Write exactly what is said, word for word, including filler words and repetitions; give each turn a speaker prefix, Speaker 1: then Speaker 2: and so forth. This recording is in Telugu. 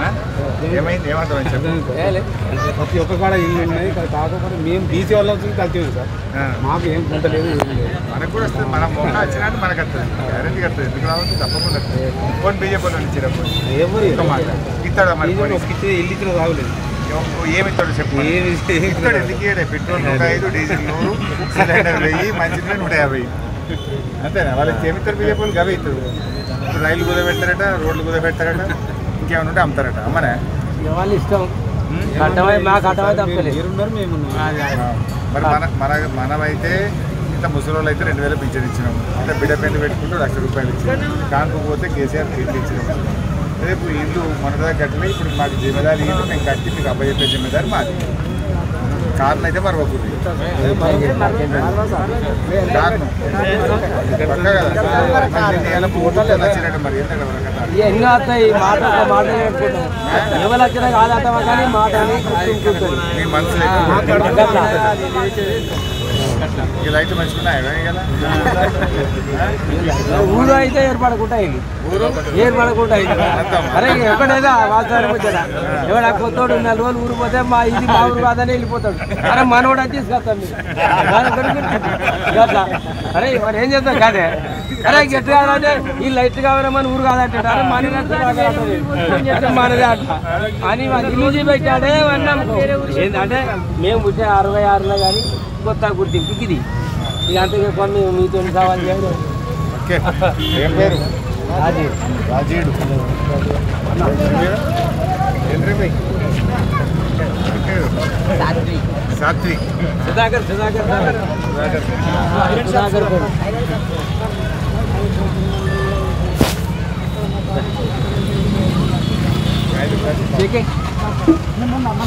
Speaker 1: ఏమైంది ఏమంటారు చెప్పండి.
Speaker 2: ప్రతి ఒక్క కాడ ఇల్లు ఉన్నాయి కాకపోతే మేము బీసీ వాళ్ళ కలిసి సార్ మాకు ఏం గుంట లేదు
Speaker 1: మనకు కూడా వస్తుంది. మనం మొన్న వచ్చినట్టు మనకు వస్తుంది గ్యారెంటీ వస్తుంది. ఎందుకు రావచ్చు తప్పకుండా ఫోన్ బీజేపీ వాళ్ళు ఇచ్చినప్పుడు
Speaker 2: ఎవరు
Speaker 1: మాట ఇస్తాడా మరి
Speaker 2: ఇల్లు ఇచ్చిన రావులేదు
Speaker 1: ఏమి ఇస్తాడు చెప్పు. ఇస్తాడు ఎందుకు ఇయ్యడే? పెట్రోల్ నూట ఐదు, డీజిల్ నూరు, సిలిండర్ వెయ్యి, మంచినీళ్ళు నూట యాభై. అంతేనా? వాళ్ళకి ఏమి ఇస్తారు బీజేపీ వాళ్ళు? గవే ఇస్తారు. ఇప్పుడు రైలు కుదపెడతారట, రోడ్లు కుదపెడతారట, ఇంకేమైనా ఉంటే అమ్ముతారట. అమ్మనే
Speaker 2: వాళ్ళు ఇష్టం మాకు అటమైతే అమ్మలేదు.
Speaker 1: మరి మన మన మనమైతే ఇంత ముసలి వాళ్ళు అయితే రెండు వేల పింఛన్ ఇచ్చినాము. ఇంత బిడ్డ పెళ్లి పెట్టుకుంటూ లక్ష రూపాయలు ఇచ్చినాము. కానుకోపోతే కేసీఆర్ సీట్లు ఇచ్చినాము. రేపు ఇల్లు మన దగ్గర కట్టలే. ఇప్పుడు మాకు జిమ్మేదారి ఇల్లు మేము కట్టి మీకు అబ్బాయి జిమ్మేదారి మాది. కార్లు అయితే మరి ఒకటి నచ్చినట్టు మరి
Speaker 2: ఎన్ని వస్తాయి మాట మాట ఎవరు వచ్చినా కాదంటావా కానీ మాట
Speaker 1: మీ మనసులో ఇలా అయితే మంచుకున్నాయి కదా.
Speaker 2: ఊరు అయితే ఏర్పడకుంటాయి
Speaker 1: ఊరు
Speaker 2: ఏర్పడకుంటాయి. అరే ఎక్కడైనా వాస్తవానికి వచ్చాడా ఎవడ కొత్తోడు నాలుగు రోజులు ఊరు పోతే మా ఇది మా ఊరు కాదని వెళ్ళిపోతాడు. అరే మనోడు అని తీసుకొస్తాం అట్లా. అరే మరి ఏం చేస్తాం కాదే. అరే గట్టి కాదంటే ఈ లైట్ కావాలా మన ఊరు కాదంటాడు. అరే మన మనదే అట్లా అని ఇల్లు చూపెట్టాడే అన్నాం. ఏంటంటే మేము పుట్టే అరవై ఆరులో కానీ కొత్త గుర్తింపు ఇది ఇక అంతకే కొన్ని మీతో సవాల్ చేయడం.
Speaker 1: ఏం పేరు?
Speaker 2: రాజీవ్
Speaker 1: రాజీడు సాత్విక్
Speaker 2: సుధాకర్ సుధాకర్ సుధాకర్
Speaker 1: సుధాకర్